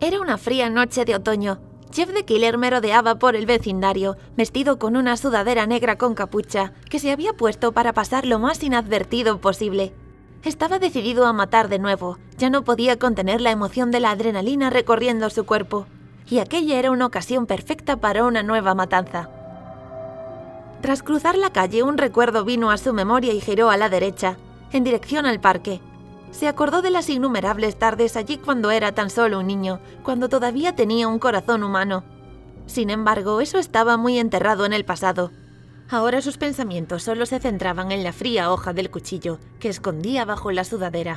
Era una fría noche de otoño. Jeff the Killer merodeaba por el vecindario, vestido con una sudadera negra con capucha, que se había puesto para pasar lo más inadvertido posible. Estaba decidido a matar de nuevo, ya no podía contener la emoción de la adrenalina recorriendo su cuerpo, y aquella era una ocasión perfecta para una nueva matanza. Tras cruzar la calle, un recuerdo vino a su memoria y giró a la derecha, en dirección al parque. Se acordó de las innumerables tardes allí cuando era tan solo un niño, cuando todavía tenía un corazón humano. Sin embargo, eso estaba muy enterrado en el pasado. Ahora sus pensamientos solo se centraban en la fría hoja del cuchillo que escondía bajo la sudadera.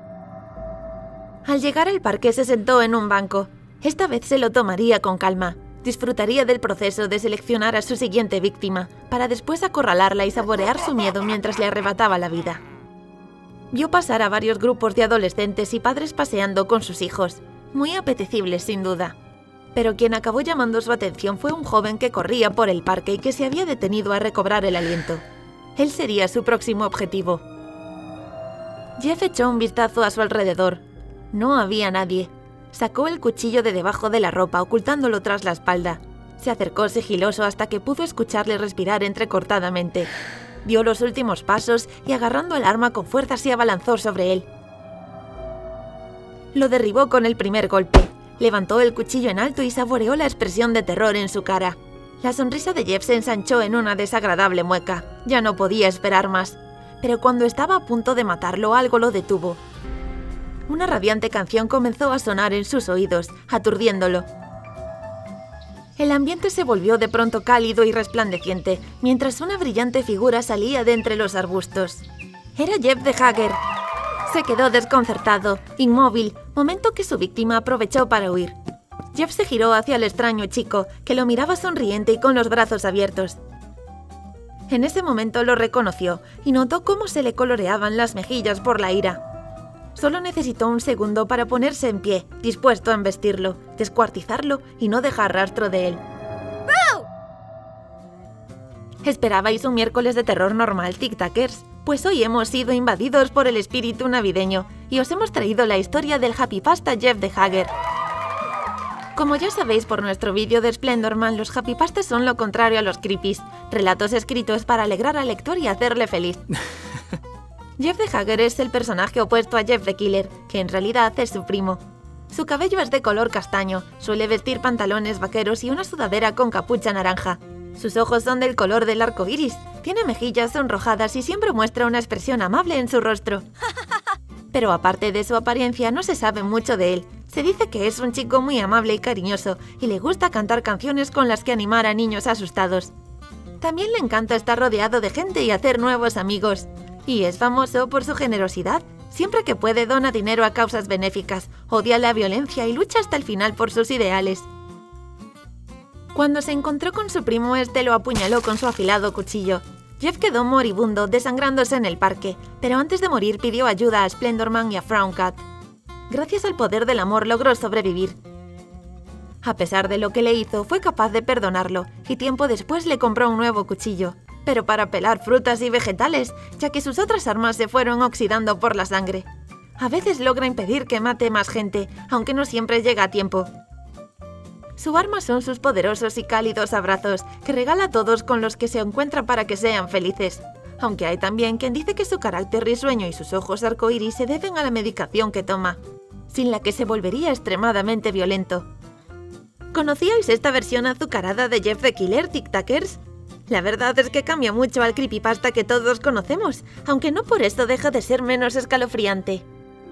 Al llegar al parque se sentó en un banco. Esta vez se lo tomaría con calma. Disfrutaría del proceso de seleccionar a su siguiente víctima, para después acorralarla y saborear su miedo mientras le arrebataba la vida. Vio pasar a varios grupos de adolescentes y padres paseando con sus hijos, muy apetecibles sin duda. Pero quien acabó llamando su atención fue un joven que corría por el parque y que se había detenido a recobrar el aliento. Él sería su próximo objetivo. Jeff echó un vistazo a su alrededor. No había nadie. Sacó el cuchillo de debajo de la ropa, ocultándolo tras la espalda. Se acercó sigiloso hasta que pudo escucharle respirar entrecortadamente. Dio los últimos pasos y agarrando el arma con fuerza se abalanzó sobre él. Lo derribó con el primer golpe. Levantó el cuchillo en alto y saboreó la expresión de terror en su cara. La sonrisa de Jeff se ensanchó en una desagradable mueca. Ya no podía esperar más. Pero cuando estaba a punto de matarlo, algo lo detuvo. Una radiante canción comenzó a sonar en sus oídos, aturdiéndolo. El ambiente se volvió de pronto cálido y resplandeciente, mientras una brillante figura salía de entre los arbustos. Era Jeff the Hager. Se quedó desconcertado, inmóvil, momento que su víctima aprovechó para huir. Jeff se giró hacia el extraño chico, que lo miraba sonriente y con los brazos abiertos. En ese momento lo reconoció y notó cómo se le coloreaban las mejillas por la ira. Solo necesitó un segundo para ponerse en pie, dispuesto a embestirlo, descuartizarlo y no dejar rastro de él. ¿Esperabais un miércoles de terror normal, tic-tackers? Pues hoy hemos sido invadidos por el espíritu navideño y os hemos traído la historia del Happy Pasta Jeff the Hager. Como ya sabéis por nuestro vídeo de Splendorman, los Happy Pastas son lo contrario a los creepies, relatos escritos para alegrar al lector y hacerle feliz. Jeff the Hager es el personaje opuesto a Jeff the Killer, que en realidad es su primo. Su cabello es de color castaño, suele vestir pantalones vaqueros y una sudadera con capucha naranja. Sus ojos son del color del arco iris, tiene mejillas sonrojadas y siempre muestra una expresión amable en su rostro. Pero aparte de su apariencia, no se sabe mucho de él. Se dice que es un chico muy amable y cariñoso, y le gusta cantar canciones con las que animar a niños asustados. También le encanta estar rodeado de gente y hacer nuevos amigos. Y es famoso por su generosidad. Siempre que puede dona dinero a causas benéficas, odia la violencia y lucha hasta el final por sus ideales. Cuando se encontró con su primo, este lo apuñaló con su afilado cuchillo. Jeff quedó moribundo, desangrándose en el parque, pero antes de morir pidió ayuda a Splendorman y a Frowcat. Gracias al poder del amor logró sobrevivir. A pesar de lo que le hizo, fue capaz de perdonarlo, y tiempo después le compró un nuevo cuchillo. Pero para pelar frutas y vegetales, ya que sus otras armas se fueron oxidando por la sangre. A veces logra impedir que mate más gente, aunque no siempre llega a tiempo. Su arma son sus poderosos y cálidos abrazos, que regala a todos con los que se encuentra para que sean felices. Aunque hay también quien dice que su carácter risueño y sus ojos arcoíris se deben a la medicación que toma, sin la que se volvería extremadamente violento. ¿Conocíais esta versión azucarada de Jeff the Killer, tic-tackers? La verdad es que cambia mucho al creepypasta que todos conocemos, aunque no por eso deja de ser menos escalofriante.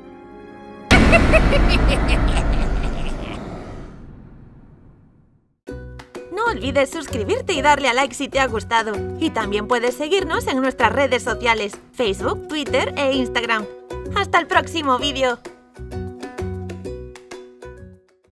No olvides suscribirte y darle a like si te ha gustado. Y también puedes seguirnos en nuestras redes sociales, Facebook, Twitter e Instagram. ¡Hasta el próximo vídeo!